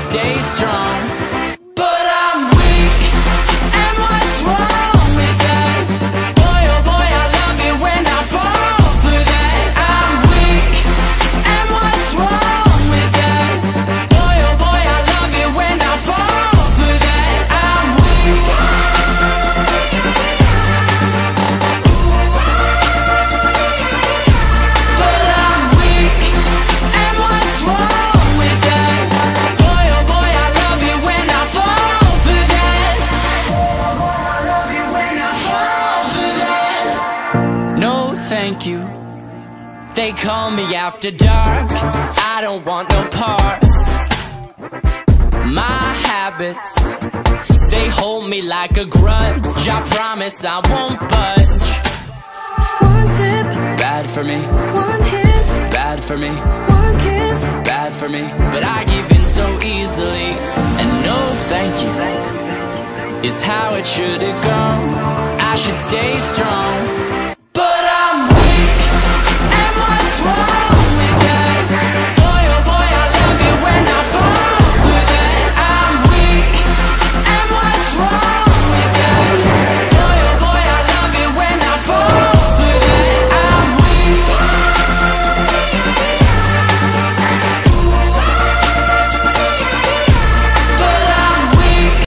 stay strong. But I'm weak, and what's wrong with that? Boy, oh boy, I love it when I fall for that. I'm weak, and what's wrong with that? Boy, oh boy, I love it when I fall for that. I'm weak. But I'm weak, and what's wrong with that? Boy, oh boy, I love it when I fall for that. No, thank you. They call me after dark. I don't want no part. My habits, they hold me like a grudge. I promise I won't budge. One sip, Bad for me, one hit, bad for me, one kiss. bad for me. But I give in so easily. And no thank you is how it should have gone. I should stay strong.